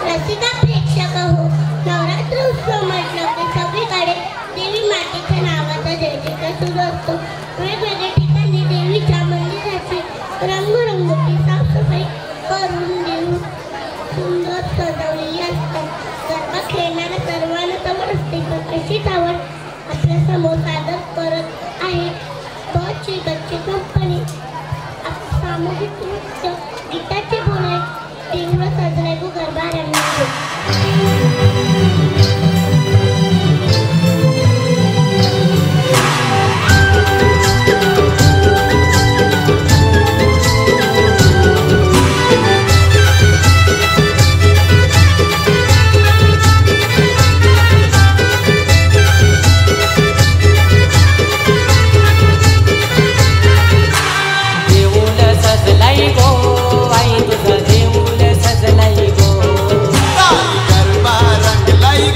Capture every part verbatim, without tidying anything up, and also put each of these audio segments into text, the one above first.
रसिका प्रेक्षक हो, नवरात्र उत्सव म्हटलं की सगळीकडे देवी मातेच्या नावाचा जय जयकार सुरू असतो. वेगवेगळ्या ठिकाणी देवीच्या मंदिराची रंगरंगोटी साफसफाई करून देव सुंदर सजवलेली असतात. गरबा खेळणाऱ्या सर्वांना आवड असते, पण अशीच आवड आपल्या समोर सादर करत आहे बची बच्ची कंपनी. सामूहिक नृत्य, गीताचे बोले, तीव्र सजले को गरबा रंगले. गरबा रंगलाई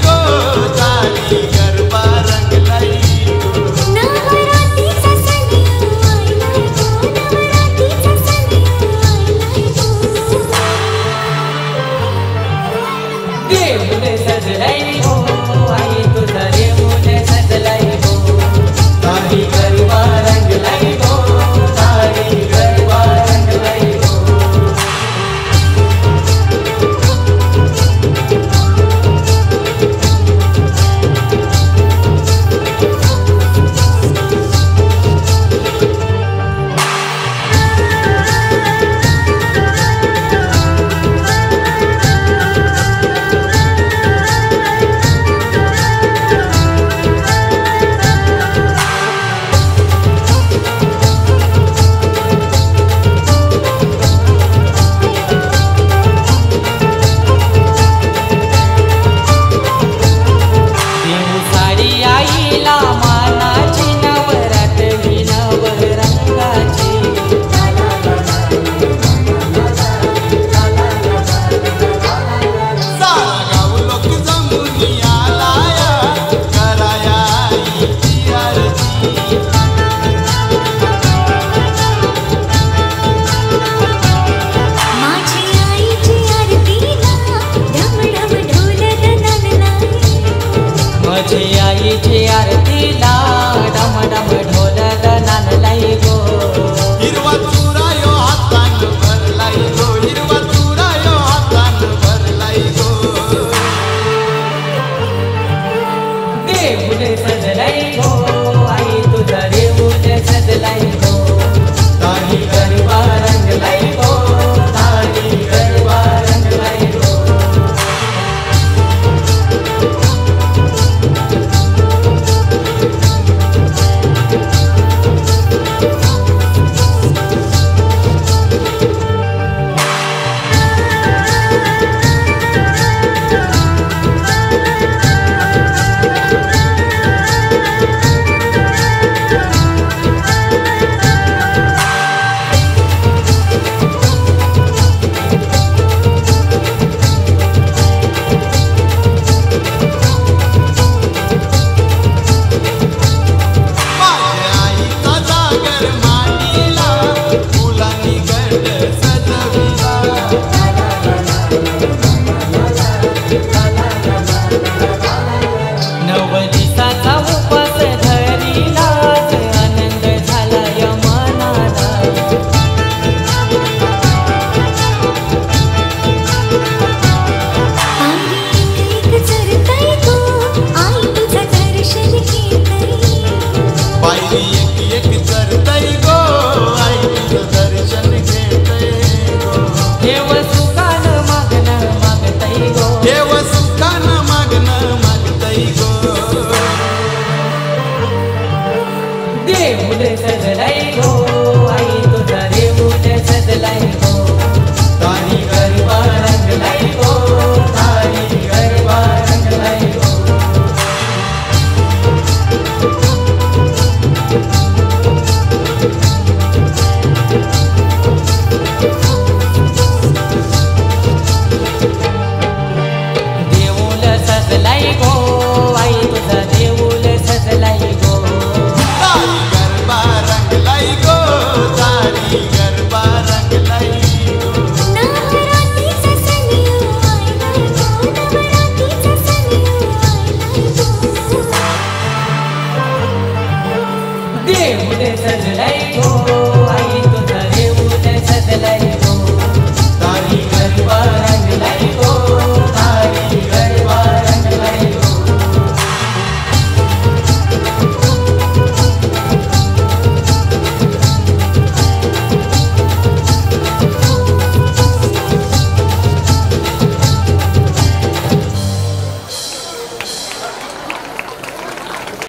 सजलय गो आई तुझे